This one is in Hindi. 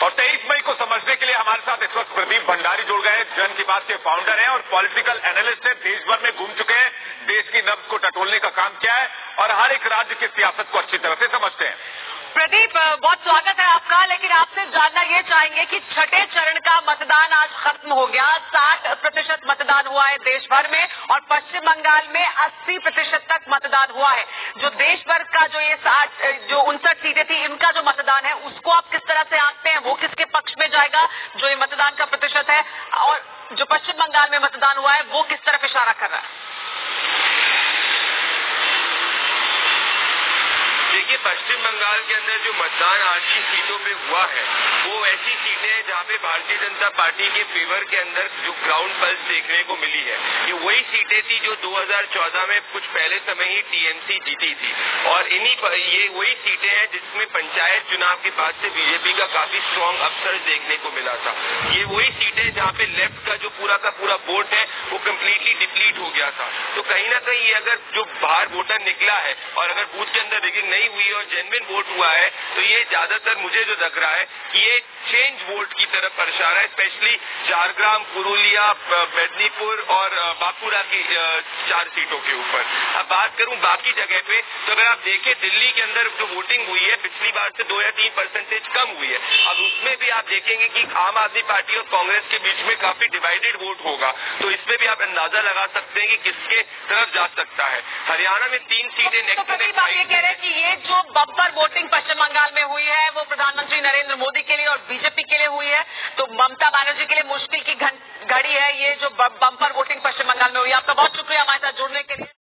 और 23 मई को समझने के लिए हमारे साथ इस वक्त प्रदीप भंडारी जुड़ गए, जन की बात के फाउंडर हैं और पॉलिटिकल एनालिस्ट हैं। देश भर में घूम चुके हैं, देश की नब्ज को टटोलने का काम किया है और हर एक राज्य की सियासत को अच्छी तरह से समझते हैं। प्रदीप, बहुत स्वागत है आपका। लेकिन आपसे जानना ये चाहेंगे कि छठे चरण का मतदान आज खत्म हो गया। 60% मतदान हुआ है देश भर में और पश्चिम बंगाल में 80% तक मतदान हुआ है। जो देश भर का जो ये 59 सीटें थी, इनका जो मतदान है उसको आप किस तरह से आंकते हैं? वो किसके पक्ष में जाएगा जो ये मतदान का प्रतिशत है? और जो पश्चिम बंगाल में मतदान हुआ है वो किस तरफ इशारा कर रहा है? देखिए, पश्चिम बंगाल के अंदर जो मतदान 8 सीटों पे हुआ है वो ऐसी सीटें हैं जहाँ पे भारतीय जनता पार्टी के फेवर के अंदर जो ग्राउंड पल्स देखने को मिली है, ये वही सीटें थी जो 2014 में कुछ पहले समय ही टीएमसी जीती थी। और ये वही सीटें हैं जिसमें पंचायत चुनाव के बाद से बीजेपी का काफी स्ट्रांग अपसर्ज देखने को मिला था। ये वही सीटें जहाँ पे लेफ्ट का जो पूरा वोट है वो कम्प्लीटली डिप्लीट हो गया था। तो कहीं ना कहीं ये अगर जो बाहर वोटर निकला है और अगर बूथ के अंदर रिगिंग नहीं हुई और जेन्युइन वोट हुआ है तो ये ज्यादातर मुझे जो लग रहा है कि ये चेंज वोट की तरफ इशारा है, स्पेशली झारग्राम, पुरुलिया, मेदिनीपुर और बांकुरा की 4 सीटों के ऊपर। अब बात करूं बाकी जगह पे, तो अगर आप देखें दिल्ली के अंदर जो वोटिंग हुई है पिछली बार से 2 या 3% कम हुई है। अब उसमें भी आप देखेंगे कि आम आदमी पार्टी और कांग्रेस के बीच में काफी डिवाइडेड वोट होगा, तो इसमें भी आप अंदाजा लगा सकते हैं कि किसके तरफ जा सकता है। हरियाणा में 3 सीटें नेक्स्ट टू नेक्स्ट। आप ये कह रहे हैं कि ये जो बम्पर वोटिंग पश्चिम बंगाल में हुई है वो प्रधानमंत्री नरेंद्र मोदी के लिए और बीजेपी के लिए हुई है, तो ममता बनर्जी के लिए मुश्किल की घड़ी है ये जो बम्पर वोटिंग पश्चिम बंगाल में हुई है। आपका बहुत शुक्रिया हमारे साथ जुड़ने के लिए।